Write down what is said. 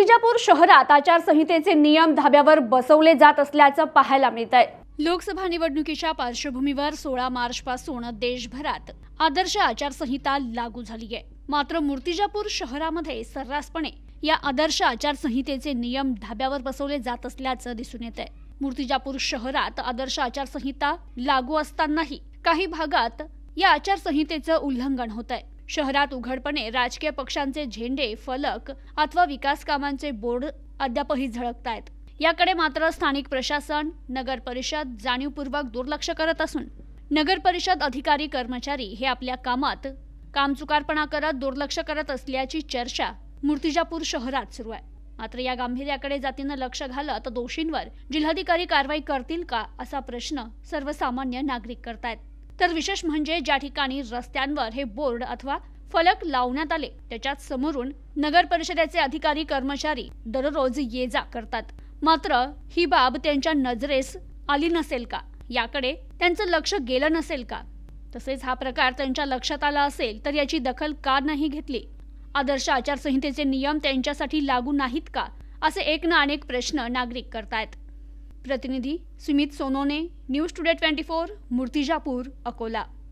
मूर्तिजापूर शहरात आचारसंहितेचे नियम धाब्यावर बसवले जात असल्याचं पाहायला मिळत आहे। लोकसभा निवडणुकीच्या पार्श्वभूमीवर 16 मार्च पासून देशभरात आदर्श आचारसंहिता लागू झाली आहे। मात्र मूर्तिजापूर शहरामध्ये सर्रासपणे या आदर्श आचारसंहितेचे नियम धाब्यावर बसवले जात असल्याचं दिसून येत आहे। मूर्तिजापूर शहरात आदर्श आचारसंहिता लागू असतानाही काही भागात या आचारसंहितेचं उल्लंघन होत आहे। शहरात उघडपणे राजकीय पक्षांचे झेंडे, फलक अथवा विकास कामांचे बोर्ड अद्यापही झळकतायत। याकडे मात्र स्थानिक प्रशासन, नगर परिषद जाणीवपूर्वक दुर्लक्ष करत असून नगर परिषद अधिकारी कर्मचारी हे आपल्या कामात कामचुकारपणा करत दुर्लक्ष करत असल्याची चर्चा मूर्तिजापूर शहरात सुरू आहे। मात्र या गांभीर्याकडे जातीनं लक्ष घालत दोषींवर जिल्हाधिकारी कारवाई करतील का असा प्रश्न सर्वसामान्य नागरिक करतायत। तर विशेष म्हणजे ज्या ठिकाणी रस्त्यांवर हे बोर्ड अथवा फलक लावण्यात आले त्याच्यात समोरून नगर परिषदेचे अधिकारी कर्मचारी दररोज ये जा करतात। मात्र ही बाब त्यांच्या नजरेस आली नसेल का, याकडे त्यांचं लक्ष गेलं नसेल का, तसेच हा प्रकार त्यांच्या लक्षात आला असेल तर याची दखल का नाही घेतली? आदर्श आचारसंहितेचे नियम त्यांच्यासाठी लागू नाहीत का, असे एक ना अनेक प्रश्न नागरिक करतायत। प्रतिनिधी सुमित सोनोने, न्यूज टुडे 24, मूर्तिजापूर, अकोला।